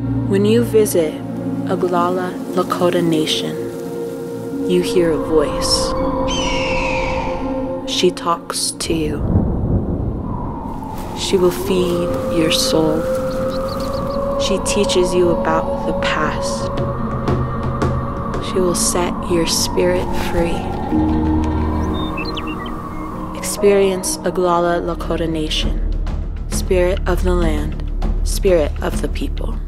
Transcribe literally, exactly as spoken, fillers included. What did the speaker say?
When you visit Oglala Lakota Nation, you hear a voice. She talks to you. She will feed your soul. She teaches you about the past. She will set your spirit free. Experience Oglala Lakota Nation, spirit of the land, spirit of the people.